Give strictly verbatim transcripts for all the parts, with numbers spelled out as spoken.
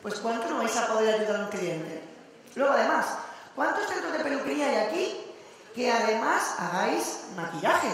pues ¿cuánto no vais a poder ayudar a un cliente? Luego, además, ¿cuántos centros de peluquería hay aquí que además hagáis maquillaje?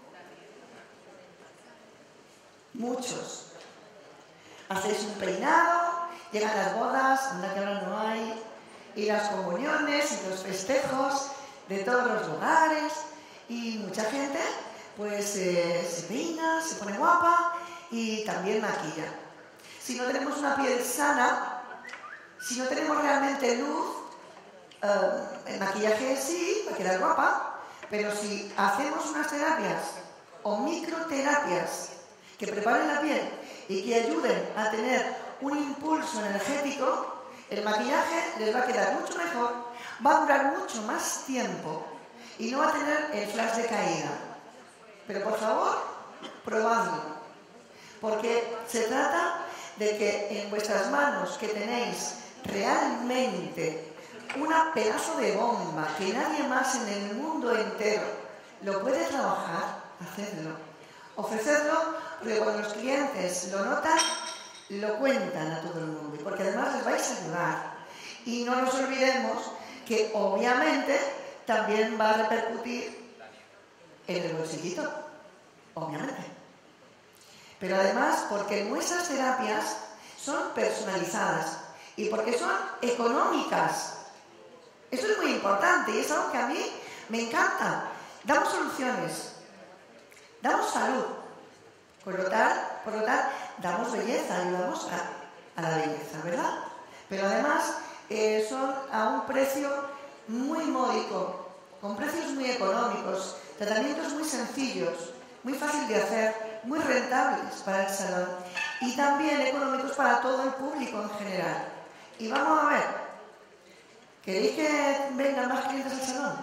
Muchos. Hacéis un peinado, llegan las bodas, anda que ahora no hay, y las comuniones y los festejos de todos los lugares, y mucha gente pues eh, se peina, se pone guapa y también maquilla. Si no tenemos una piel sana, si no tenemos realmente luz, eh, el maquillaje sí, va a quedar guapa, pero si hacemos unas terapias o microterapias que preparen la piel y que ayuden a tener un impulso energético, el maquillaje les va a quedar mucho mejor, va a durar mucho más tiempo y no va a tener el flash de caída. Pero por favor, probadlo, porque se trata de que en vuestras manos que tenéis realmente una pedazo de bomba que nadie más en el mundo entero lo puede trabajar, hacedlo. Ofrecerlo, porque cuando los clientes lo notan, lo cuentan a todo el mundo, porque además les vais a ayudar. Y no nos olvidemos que obviamente también va a repercutir en el bolsillito, obviamente. Pero además porque nuestras terapias son personalizadas y porque son económicas. Esto es muy importante y es algo que a mí me encanta. Damos soluciones, damos salud, por lo tal, por lo tal damos belleza, ayudamos a, a la belleza, ¿verdad? Pero además eh, son a un precio muy módico, con precios muy económicos, tratamientos muy sencillos, muy fácil de hacer, muy rentables para el salón y también económicos para todo el público en general. Y vamos a ver, ¿queréis que vengan más clientes al salón?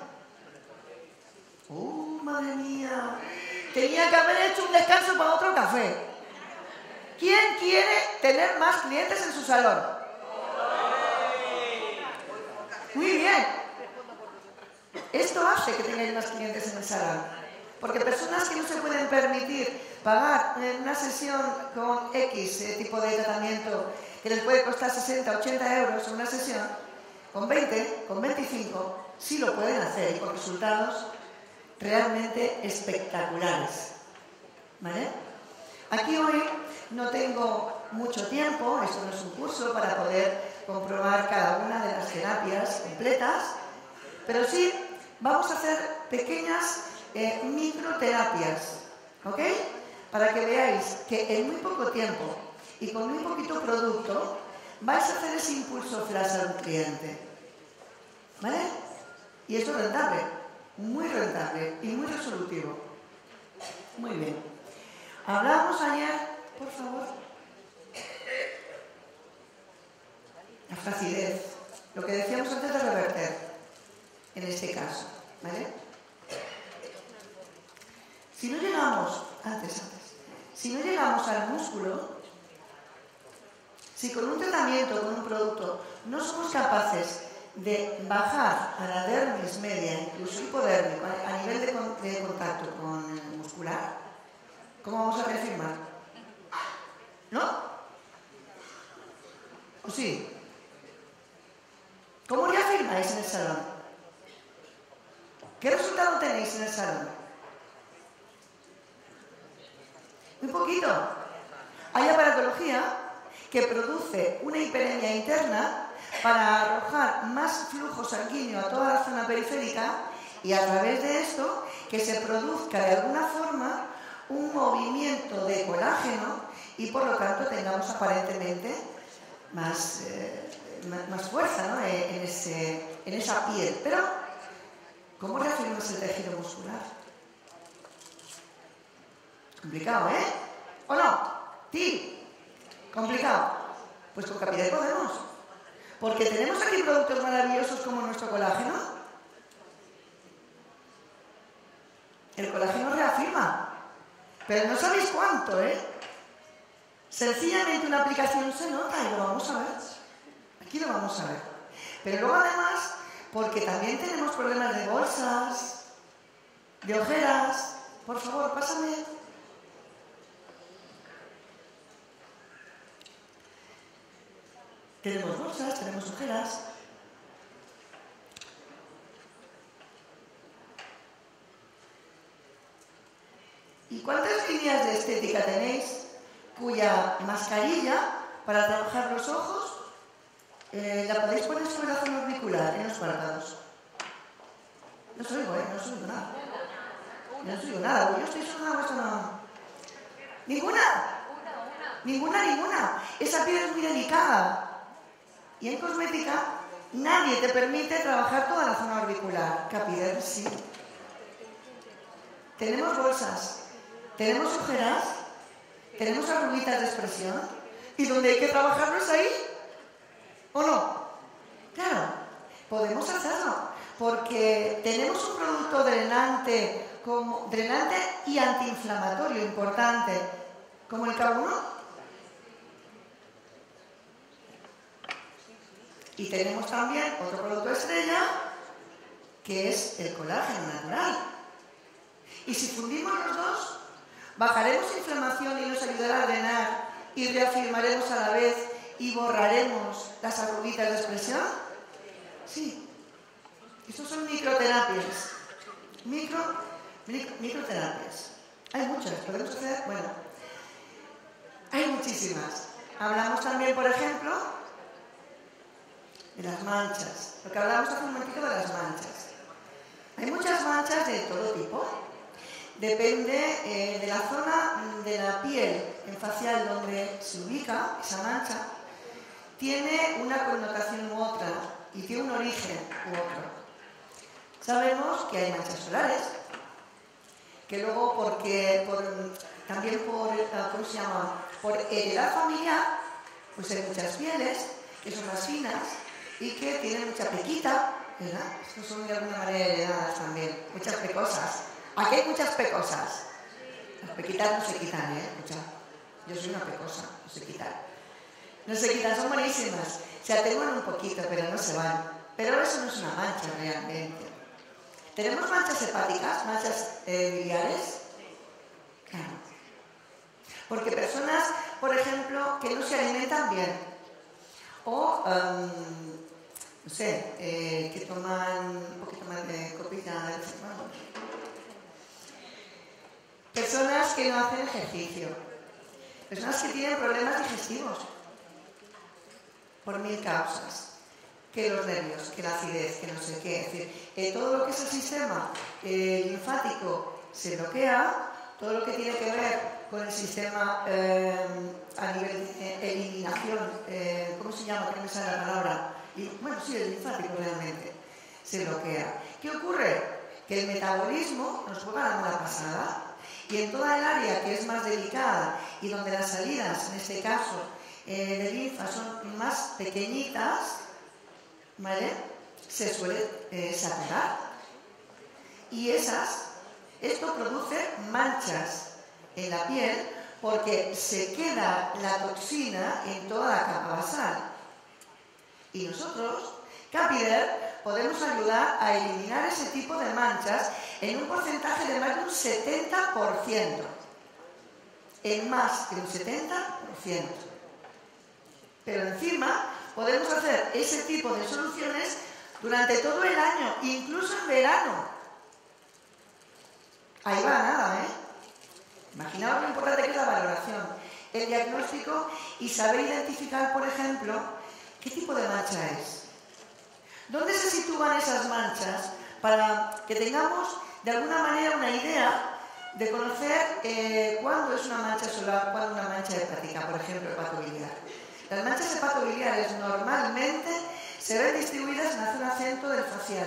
¡Uh, madre mía! Tenía que haber hecho un descanso para otro café. ¿Quién quiere tener más clientes en su salón? Muy bien. Esto hace que tengáis más clientes en el salón. Porque personas que no se pueden permitir pagar una sesión con X eh, tipo de tratamiento que les puede costar sesenta, ochenta euros en una sesión, con veinte, con veinticinco, sí lo pueden hacer y con resultados realmente espectaculares. ¿Vale? Aquí hoy no tengo mucho tiempo, esto no es un curso para poder comprobar cada una de las terapias completas, pero sí vamos a hacer pequeñas eh, microterapias, ¿ok? Para que veáis que en muy poco tiempo y con muy poquito producto vais a hacer ese impulso flash al cliente, ¿vale? Y esto es rentable, muy rentable y muy resolutivo. Muy bien. Hablamos ayer, por favor, la flacidez, lo que decíamos antes de reverter, en este caso, ¿vale? Si no llegamos, antes, antes, si no llegamos al músculo, si con un tratamiento, con un producto, no somos capaces de bajar a la dermis media, incluso hipodérmico, a nivel de, con, de contacto con el muscular, ¿cómo vamos a reafirmar? ¿No? ¿O sí? ¿Cómo reafirmáis en el salón? ¿Qué resultado tenéis en el salón? Muy poquito. Hay aparatología que produce una hiperemia interna para arrojar más flujo sanguíneo a toda la zona periférica y a través de esto que se produzca de alguna forma un movimiento de colágeno y por lo tanto tengamos aparentemente más, eh, más fuerza, ¿no? en, ese, en esa piel. Pero, ¿cómo reafirmamos el tejido muscular? Complicado, ¿eh? ¿O no? Sí, complicado. Pues con Capidec podemos. Porque tenemos aquí productos maravillosos como nuestro colágeno. El colágeno reafirma. Pero no sabéis cuánto, ¿eh? Sencillamente una aplicación se nota y lo vamos a ver. Aquí lo vamos a ver. Pero luego además, porque también tenemos problemas de bolsas, de ojeras. Por favor, pásame. Tenemos bolsas, tenemos ojeras. ¿Y cuántas líneas de estética tenéis cuya mascarilla para trabajar los ojos eh, la podéis poner sobre la zona auricular en los párpados? No os oigo, ¿eh? No os oigo nada. No os oigo nada. Yo estoy sonando, esto no. ¿Ninguna? Ninguna, ninguna. Esa piel es muy delicada. Y en cosmética nadie te permite trabajar toda la zona auricular. Capider, sí. Tenemos bolsas. Tenemos ojeras. Tenemos arruguitas de expresión. ¿Y donde hay que trabajarlo es ahí? ¿O no? Claro, podemos hacerlo. Porque tenemos un producto drenante, como, drenante y antiinflamatorio importante, como el K uno. Y tenemos también otro producto estrella, que es el colágeno natural. Y si fundimos los dos, bajaremos inflamación y nos ayudará a drenar y reafirmaremos a la vez y borraremos las arruguitas de expresión. Sí. Estos son microterapias. Micro, micro, microterapias. Hay muchas, podemos hacer, bueno, hay muchísimas. Hablamos también, por ejemplo, de las manchas, porque hablamos hace un momentito de las manchas. Hay muchas manchas de todo tipo. Depende eh, de la zona de la piel en facial donde se ubica esa mancha, tiene una connotación u otra y tiene un origen u otro. Sabemos que hay manchas solares, que luego porque por, también por, ¿cómo se llama? Por heredad familiar, pues hay muchas pieles que son más finas y que tienen mucha pequita, ¿verdad? Estos son de alguna manera heredadas también, muchas pecosas. Aquí hay muchas pecosas. Las pequitas no se quitan, ¿eh? Escucha, yo soy una pecosa, no se quitan. No se quitan, son buenísimas. Se atenuan un poquito, pero no se van. Pero eso no es una mancha realmente. ¿Tenemos manchas hepáticas, manchas eh, biliares? Claro. Porque personas, por ejemplo, que no se alimentan bien, o, um, no sé, eh, que toman un poquito más de copita de vez en cuando. Personas que no hacen ejercicio, personas que tienen problemas digestivos, por mil causas. Que los nervios, que la acidez, que no sé qué. Es decir, eh, todo lo que es el sistema eh, linfático se bloquea, todo lo que tiene que ver con el sistema eh, a nivel de eliminación, eh, ¿cómo se llama? Que no me sale la palabra. Y, bueno, sí, el linfático realmente se bloquea. ¿Qué ocurre? Que el metabolismo nos juega la mala pasada y en toda el área que es más delicada y donde las salidas, en este caso, eh, de linfa son más pequeñitas, ¿vale? Se suele eh, saturar. Y esas, esto produce manchas en la piel porque se queda la toxina en toda la capa basal. Y nosotros, Capider, podemos ayudar a eliminar ese tipo de manchas en un porcentaje de más de un setenta por ciento. En más de un setenta por ciento. Pero encima podemos hacer ese tipo de soluciones durante todo el año, incluso en verano. Ahí va nada, ¿eh? Imaginaos lo importante que es la valoración, el diagnóstico y saber identificar, por ejemplo, qué tipo de mancha es. ¿Dónde se sitúan esas manchas para que tengamos de alguna manera una idea de conocer eh, cuándo es una mancha solar, cuándo una mancha hepática, por ejemplo, hepatobiliar? Las manchas hepatobiliares normalmente se ven distribuidas en la zona centro del facial,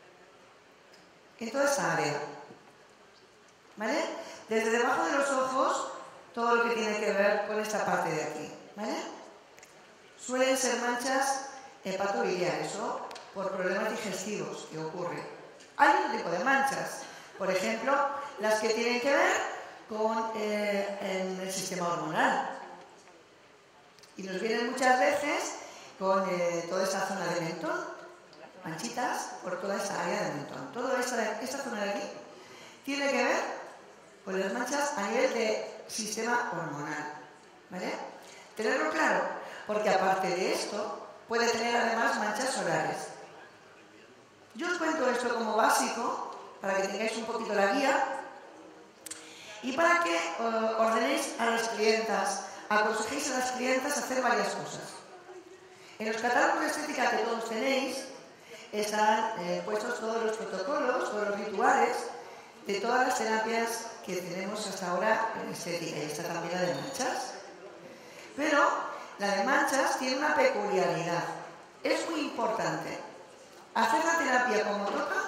en toda esta área, ¿vale? Desde debajo de los ojos, todo lo que tiene que ver con esta parte de aquí, ¿vale? Suelen ser manchas hepatobiliares o por problemas digestivos que ocurren. Hay otro tipo de manchas, por ejemplo, las que tienen que ver con eh, en el sistema hormonal. Y nos vienen muchas veces con eh, toda esta zona de mentón, manchitas por toda esta área de mentón. Toda esta, esta zona de aquí tiene que ver con las manchas a nivel de sistema hormonal, ¿vale? Tenerlo claro, porque aparte de esto, puede tener además manchas solares. Yo os cuento esto como básico, para que tengáis un poquito la guía, y para que uh, ordenéis a las clientas, aconsejéis a las clientas a hacer varias cosas. En los catálogos de estética que todos tenéis, están eh, puestos todos los protocolos, todos los rituales de todas las terapias que tenemos hasta ahora en estética, y esta también la de manchas. Pero la de manchas tiene una peculiaridad. Es muy importante hacer la terapia como toca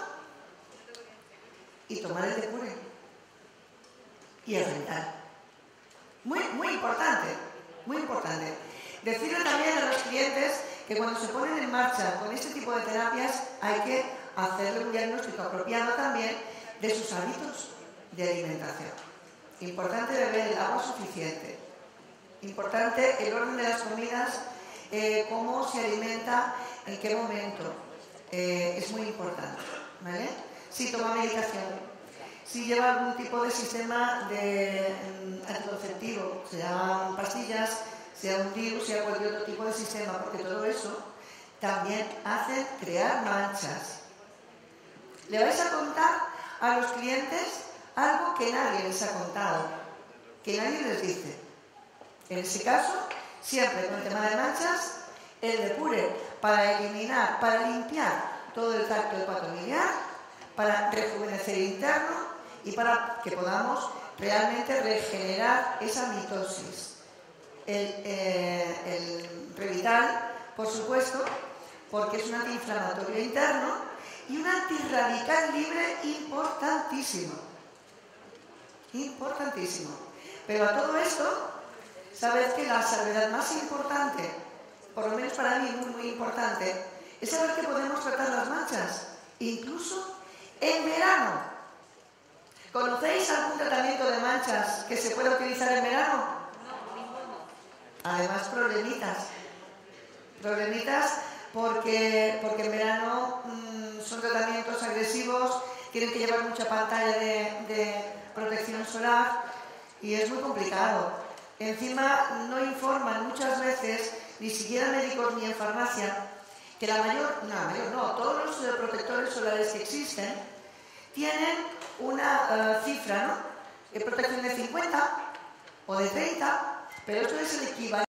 y tomar el depure y afeitar. Muy, muy importante, muy importante. Decirle también a los clientes que cuando se ponen en marcha con este tipo de terapias hay que hacerle un diagnóstico apropiado también de sus hábitos de alimentación. Importante beber el agua suficiente. Importante el orden de las comidas, eh, cómo se alimenta, en qué momento. Eh, es muy importante, ¿vale? Si toma medicación, si lleva algún tipo de sistema de um, anticonceptivo, sea pastillas, sea un D I U, sea cualquier otro tipo de sistema, porque todo eso también hace crear manchas. Le vais a contar a los clientes algo que nadie les ha contado, que nadie les dice. En ese caso, siempre con el tema de manchas, el depure para eliminar, para limpiar todo el tracto hepatobiliar, para rejuvenecer interno y para que podamos realmente regenerar esa mitosis. El, eh, el Revital, por supuesto, porque es un antiinflamatorio interno y un antirradical libre importantísimo. Importantísimo. Pero a todo esto, sabed que la salvedad más importante, por lo menos para mí muy, muy importante, es saber que podemos tratar las manchas, incluso en verano. ¿Conocéis algún tratamiento de manchas que se pueda utilizar en verano? Además, problemitas. Problemitas porque, porque en verano mmm, son tratamientos agresivos, tienen que llevar mucha pantalla de, de protección solar y es muy complicado. Encima no informan muchas veces, ni siquiera médicos ni en farmacia, que la mayor, no, mayor no, todos los uh, protectores solares que existen tienen una uh, cifra, ¿no? De protección de cincuenta o de treinta, pero esto es el equivalente